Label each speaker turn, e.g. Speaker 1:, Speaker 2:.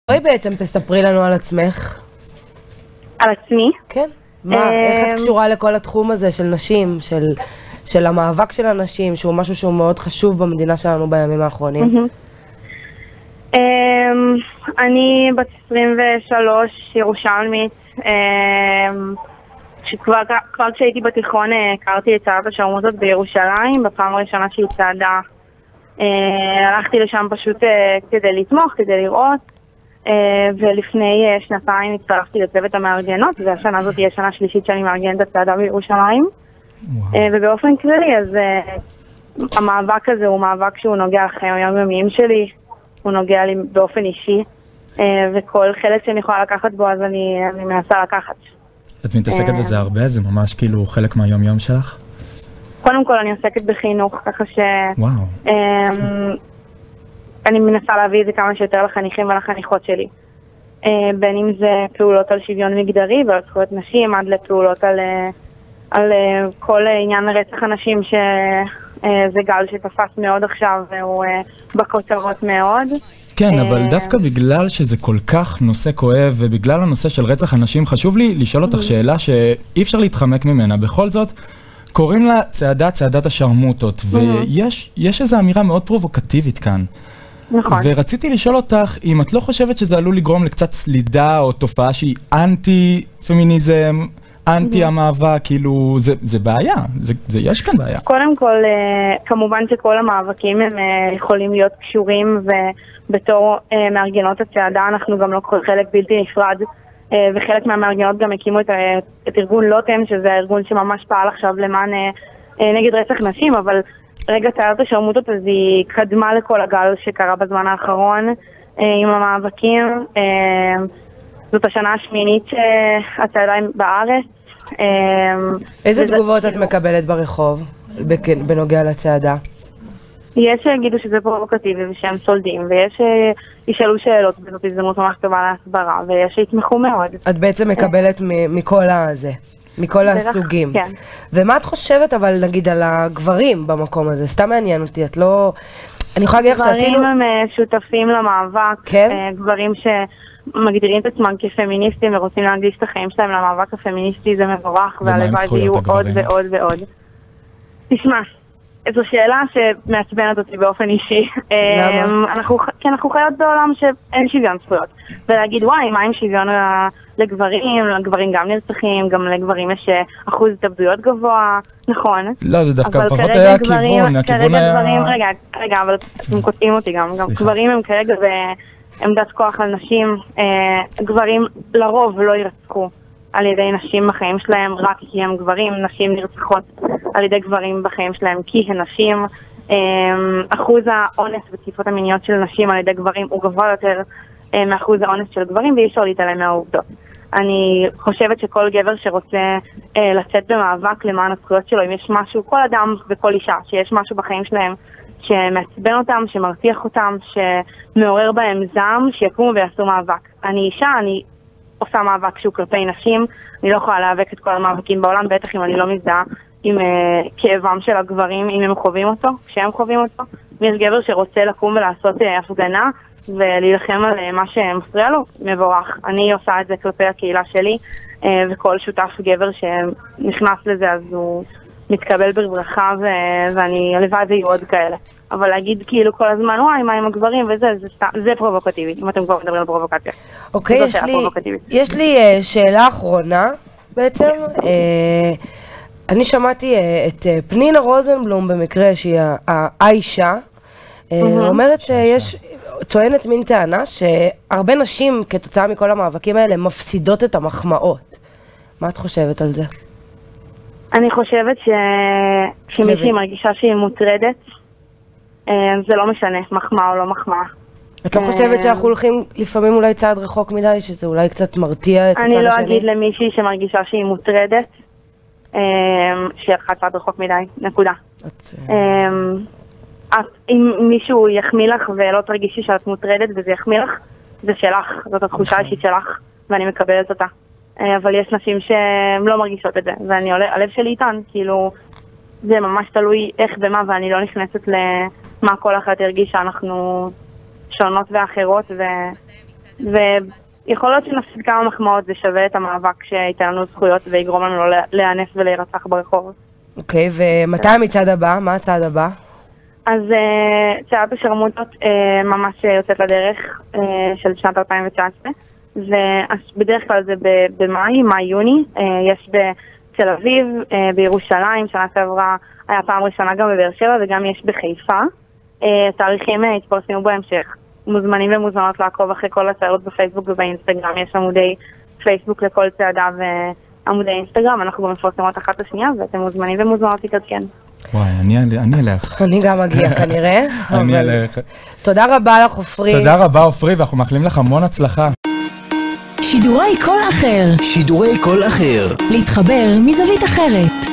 Speaker 1: בואי בעצם תספרי לנו על עצמך.
Speaker 2: על עצמי?
Speaker 1: כן. מה, איך את קשורה לכל התחום הזה של נשים, של המאבק של הנשים, שהוא משהו שהוא מאוד חשוב במדינה שלנו בימים האחרונים?
Speaker 2: אני בת 23, ירושלמית, שכבר כשהייתי בתיכון הכרתי את צעדת השרמוטות בירושלים, בפעם הראשונה שהיא צעדה. הלכתי לשם פשוט כדי לתמוך, כדי לראות, ולפני שנתיים הצטרפתי לצוות המארגנות, והשנה הזאת תהיה שנה שלישית שאני מארגנת את הצעדה בירושלים. ובאופן כללי, אז המאבק הזה הוא מאבק שהוא נוגע לחיים היומיומיים שלי, הוא נוגע לי באופן אישי, וכל חלק שאני יכולה לקחת בו, אז אני מנסה לקחת.
Speaker 3: את מתעסקת בזה הרבה? זה ממש כאילו חלק מהיום-יום שלך?
Speaker 2: קודם כל אני עוסקת בחינוך, ככה ש...
Speaker 3: וואו.
Speaker 2: אני מנסה להביא את זה כמה שיותר לחניכים ולחניכות שלי. בין אם זה פעולות על שוויון מגדרי ועל זכויות נשים, עד לפעולות על כל עניין רצח הנשים, שזה גל שתפס מאוד עכשיו והוא בכותרות מאוד.
Speaker 3: כן, אבל דווקא בגלל שזה כל כך נושא כואב, ובגלל הנושא של רצח אנשים, חשוב לי לשאול אותך שאלה שאי אפשר להתחמק ממנה. בכל זאת, קוראים לה צעדת השרמוטות, ויש איזו אמירה מאוד פרובוקטיבית כאן.
Speaker 2: נכון.
Speaker 3: ורציתי לשאול אותך, אם את לא חושבת שזה עלול לגרום לקצת סלידה, או תופעה שהיא אנטי-פמיניזם, אנטי המאבק, כאילו, זה בעיה, יש כאן בעיה.
Speaker 2: קודם כל, כמובן שכל המאבקים הם יכולים להיות קשורים, ובתור מארגנות הצעדה אנחנו גם לוקחים חלק בלתי נפרד, וחלק מהמארגנות גם הקימו את ארגון לוטם, שזה הארגון שממש פעל עכשיו למען נגד רצח נשים, אבל רגע צעדת השרמוטות אז היא קדמה לכל הגל שקרה בזמן האחרון עם המאבקים. זאת השנה השמינית שהצעדה בארץ.
Speaker 1: איזה תגובות את מקבלת ברחוב בנוגע לצעדה?
Speaker 2: יש שיגידו שזה פרובוקטיבי ושהם סולדים, ויש שישאלו שאלות, וזאת הזדמנות ממש טובה להסברה, ויש שיתמכו מאוד.
Speaker 1: את בעצם מקבלת מכל הזה, מכל הסוגים.
Speaker 2: כן.
Speaker 1: ומה את חושבת אבל נגיד על הגברים במקום הזה? סתם מעניין אותי, את לא... אני יכולה להגיד לך שעשינו...
Speaker 2: גברים הם שותפים למאבק,
Speaker 1: כן?
Speaker 2: גברים שמגדירים את עצמם כפמיניסטים ורוצים להקדיש את החיים שלהם למאבק הפמיניסטי, זה מבורך, והלוואי יהיו עוד ועוד ועוד. תשמע, זו שאלה שמעצבנת אותי באופן אישי.
Speaker 1: למה?
Speaker 2: כי אנחנו חיות בעולם שאין שוויון זכויות. ולהגיד, וואי, מה עם שוויון לגברים? לגברים גם נרצחים, גם לגברים יש אחוז התאבדויות גבוה, נכון.
Speaker 3: לא, זה דווקא פחות היה הכיוון, הכיוון היה...
Speaker 2: רגע, אבל אתם קוטעים אותי גם. גברים הם כרגע בעמדת כוח על נשים. גברים לרוב לא ירצחו על ידי נשים בחיים שלהם, רק כי הם גברים. נשים נרצחות על ידי גברים בחיים שלהם כי הן נשים. אחוז האונס ותקיפות המיניות של נשים על ידי גברים הוא גבוה יותר מאחוז האונס של גברים, ואי אפשר להתעלם מהעובדות. אני חושבת שכל גבר שרוצה לצאת במאבק למען הזכויות שלו, אם יש משהו, כל אדם וכל אישה, שיש משהו בחיים שלהם שמעצבן אותם, שמרתיח אותם, שמעורר בהם זעם, שיקומו ויעשו מאבק. אני אישה, אני עושה מאבק שהוא כלפי נשים, אני לא יכולה להיאבק את כל המאבקים בעולם, בטח אם אני לא מזדהה עם כאבם של הגברים, אם הם חווים אותו, כשהם חווים אותו. יש גבר שרוצה לקום ולעשות הפגנה ולהילחם על מה שמפריע לו, מבורך. אני עושה את זה כלפי הקהילה שלי, וכל שותף גבר שנכנס לזה אז הוא מתקבל בברכה, ואני לבד ויהיו עוד כאלה. אבל להגיד כאילו כל הזמן, וואי, מה עם הגברים וזה, זה פרובוקטיבי, אם אתם כבר מדברים על פרובוקציה.
Speaker 1: אוקיי, יש לי שאלה אחרונה בעצם. אני שמעתי את פנינה רוזנבלום במקרה שהיא האישה, אומרת שיש, טוענת מין טענה שהרבה נשים כתוצאה מכל המאבקים האלה מפסידות את המחמאות. מה את חושבת על זה?
Speaker 2: אני חושבת שמישהי מרגישה שהיא מוטרדת, זה לא משנה, מחמאה או לא מחמאה.
Speaker 1: את לא חושבת שאנחנו הולכים לפעמים אולי צעד רחוק מדי, שזה אולי קצת מרתיע את הצד השני?
Speaker 2: אני לא אגיד למישהי שמרגישה שהיא מוטרדת, שהלכה צעד רחוק מדי, נקודה. אם מישהו יחמיא לך ולא תרגישי שאת מוטרדת וזה יחמיא לך, זה שלך, זאת התחושה האישית שלך, ואני מקבלת אותה. אבל יש נשים שהן לא מרגישות את זה, והלב שלי איתן, כאילו, זה ממש תלוי איך ומה, ואני לא נכנסת למה כל אחת הרגיש שאנחנו שונות ואחרות, ויכול להיות שנפסיד כמה מחמאות, זה שווה את המאבק שייתן לנו זכויות ויגרום לנו לא להיאנס ולהירצח ברחוב.
Speaker 1: אוקיי, ומתי המצעד הבא? מה הצעד הבא?
Speaker 2: אז צעדת השרמוטות ממש יוצאת לדרך של שנת 2019, ובדרך כלל זה במאי-יוני, יש בתל אביב, בירושלים, שנה שעברה היה פעם ראשונה גם בבאר שבע וגם יש בחיפה. תאריכים התפרסמו בהמשך. מוזמנים ומוזמנות לעקוב אחרי כל הצעדות בפייסבוק ובאינסטגרם, יש עמודי פייסבוק לכל צעדה ועמודי אינסטגרם, אנחנו גם מפרסמות אחת לשנייה ואתם מוזמנים ומוזמנות להתעדכן.
Speaker 3: וואי, אני אלך.
Speaker 1: אני גם אגיע כנראה.
Speaker 3: אני אלך.
Speaker 1: תודה רבה לך, עופרי.
Speaker 3: תודה רבה, עופרי, ואנחנו מאחלים לך המון הצלחה.
Speaker 4: שידורי קול אחר.
Speaker 5: שידורי קול אחר.
Speaker 4: להתחבר מזווית אחרת.